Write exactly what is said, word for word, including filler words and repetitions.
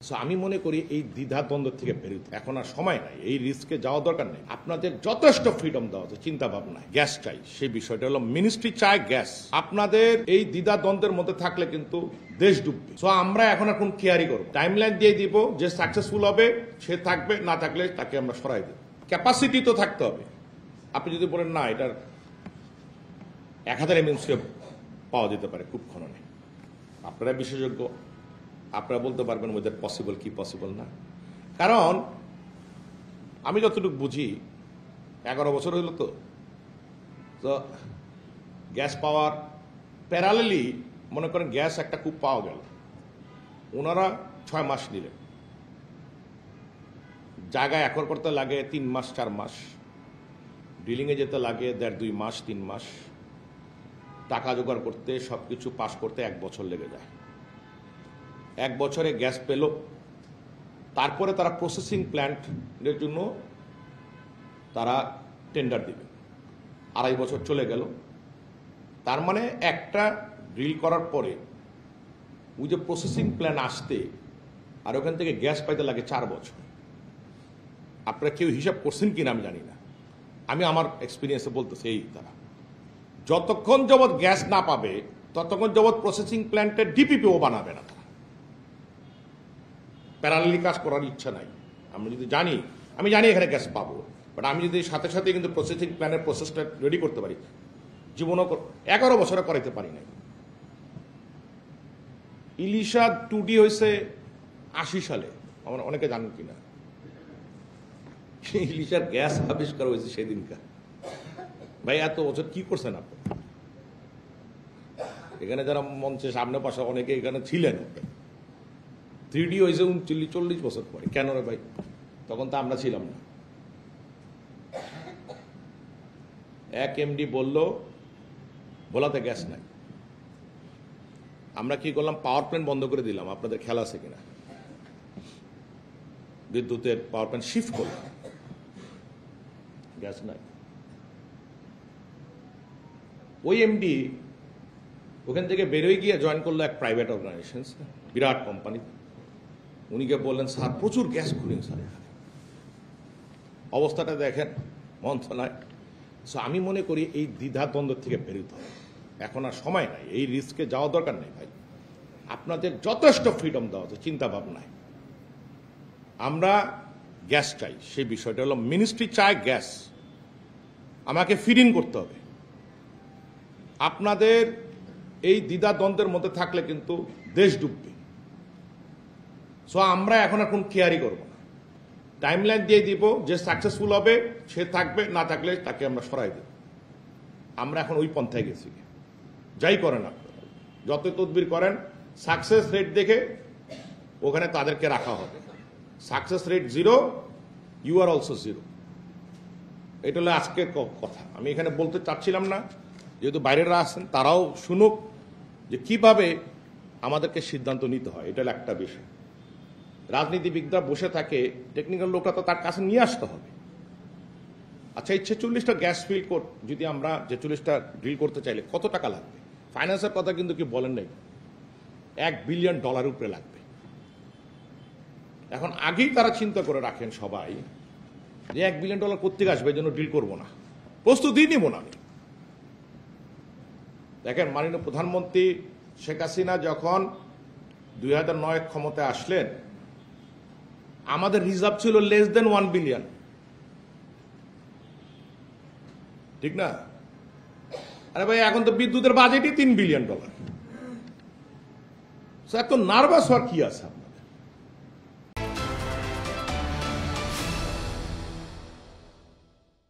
আমি মনে করি এই দ্বিধাদ্বন্দ্ব থেকে বেরোতে এখন আর সময় নাই, এই রিস্কে যাওয়া দরকার নেই। আপনাদের যথেষ্ট ফ্রিডম দেওয়া আছে চিন্তা ভাবনায়। গ্যাস চাই, সেই বিষয়টা হলো মিনিস্ট্রি চায় গ্যাস। আপনাদের এই দ্বিধাদ্বন্দ্বের মধ্যে থাকলে কিন্তু দেশ ডুববে। সো আমরা এখন এখন কেয়ারি করবো, টাইমলাইন দিয়ে দিব, যে সাকসেসফুল হবে সে থাকবে, না থাকলে তাকে আমরা সরাই দেব। ক্যাপাসিটি তো থাকতে হবে। আপনি যদি বলেন না এটার এক হাজার এমএনসিও পাওয়া যেতে পারে খুব খননে, আপনারা বিশেষজ্ঞ, আপনারা বলতে পারবেন ওদের পসিবল কি পসিবল না। কারণ আমি যতটুকু বুঝি এগারো বছর হইল তো তো গ্যাস পাওয়ার প্যারালেলি মনে করেন গ্যাস একটা কূপ পাওয়া গেল, ওনারা ছয় মাস নিলেন, জায়গায় একর করতে লাগে তিন মাস চার মাস, ডিলিংয়ে যেতে লাগে দেড় দুই মাস তিন মাস, টাকা জোগাড় করতে সবকিছু পাস করতে এক বছর লেগে যায়। এক বছরে গ্যাস পেল, তারপরে তারা প্রসেসিং প্ল্যান্টের জন্য তারা টেন্ডার দিবে, আড়াই বছর চলে গেল। তার মানে একটা ড্রিল করার পরে ওই যে প্রসেসিং প্ল্যান আসতে আর ওখান থেকে গ্যাস পাইতে লাগে চার বছর। আপনারা কেউ হিসাব করছেন কিনা আমি জানি না, আমি আমার এক্সপিরিয়েন্সে বলতেছি এই তারা যতক্ষণ যাবৎ গ্যাস না পাবে ততক্ষণ যাবৎ প্রসেসিং প্ল্যান্টের ডিপিপিও বানাবে না। তারা প্যারালেলি কাজ করার ইচ্ছা নাই। আমি যদি জানি আমি জানি এখানে গ্যাস পাবো, বাট আমি যদি সাথে সাথে কিন্তু প্রসেসিং প্ল্যানের প্রসেসটা রেডি করতে পারি, জীবনও এগারো বছরে করাইতে পারি নাই। ইলিশা টু ডি হয়েছে আশি সালে, আমার অনেকে জানেন কিনা, ইলিশার গ্যাস আবিষ্কার হয়েছে সেদিনকার। ভাই এত বছর কি করছেন আপনি? এখানে যারা মঞ্চে সামনে পাশে অনেকে এখানে ছিলেন, থ্রি ডি হয়েছে উনচল্লিশ চল্লিশ বছর পরে। কেন রে ভাই? তখন তো আমরা ছিলাম না। এক এমডি বলল ভোলাতে গ্যাস নাই, আমরা কি করলাম, পাওয়ার প্ল্যান্ট বন্ধ করে দিলাম। আপনাদের খেয়াল আছে কিনা? বিদ্যুতের পাওয়ার প্ল্যান্ট শিফট করলাম, গ্যাস নাই। ওই এমডি ওখান থেকে বেরোয় গিয়ে জয়েন করলো এক প্রাইভেট অর্গানাইজেশন, বিরাট কোম্পানি। উনিকে বললেন স্যার প্রচুর গ্যাস খুলেন স্যার, অবস্থাটা দেখেন মন্থনায়। সো আমি মনে করি এই দ্বিধাদ্বন্দ্ব থেকে বেরোতে হবে, এখন আর সময় নাই, এই রিস্কে যাওয়া দরকার নেই ভাই। আপনাদের যথেষ্ট ফ্রিডম দেওয়া আছে চিন্তা ভাবনায়। আমরা গ্যাস চাই, সেই বিষয়টা হলো মিনিস্ট্রি চায় গ্যাস, আমাকে ফিড ইন করতে হবে। আপনাদের এই দ্বিধাদ্বন্দ্বের মধ্যে থাকলে কিন্তু দেশ ডুববে। সো আমরা এখন এখন কেয়ারি করব না, টাইমলাইন দিয়ে দিব, যে সাকসেসফুল হবে সে থাকবে, না থাকলে তাকে আমরা সরাই দেব। আমরা এখন ওই পন্থায় গেছি। যাই করেন আপনারা, যত তদবির করেন, সাকসেস রেট দেখে ওখানে তাদেরকে রাখা হবে। Success rate zero, you are also zero. এটা হলো আজকের কথা। আমি এখানে বলতে চাচ্ছিলাম না, যেহেতু বাইরেরা আছেন তারাও শুনুক যে কিভাবে আমাদেরকে সিদ্ধান্ত নিতে হয়। এটা হলো একটা বিষয়। রাজনীতিবিদরা বসে থাকে, টেকনিক্যাল লোকরা তো তার কাছে নিয়ে আসতে হবে। আচ্ছা, এই ছেচল্লিশটা গ্যাস ফিল কোড যদি আমরা ছেচল্লিশটা ড্রিল করতে চাইলে কত টাকা লাগবে? ফাইন্যান্সের কথা কিন্তু কি বলেন নাই, এক বিলিয়ন ডলার উপরে লাগবে। এখন আগেই তারা চিন্তা করে রাখেন সবাই যে এক বিলিয়ন ডলার কোত্থেকে আসবে, এই জন্য ডিল করবো না, প্রস্তুতি নিব না। আমি দেখেন, মাননীয় প্রধানমন্ত্রী শেখ হাসিনা যখন দুই হাজার নয় ক্ষমতায় আসলেন, আমাদের রিজার্ভ ছিল লেস দেন ওয়ান বিলিয়ন, ঠিক না? আরে ভাই, এখন তো বিদ্যুতের বাজেটই তিন বিলিয়ন ডলার। এত নার্ভাস হওয়ার কি আছে?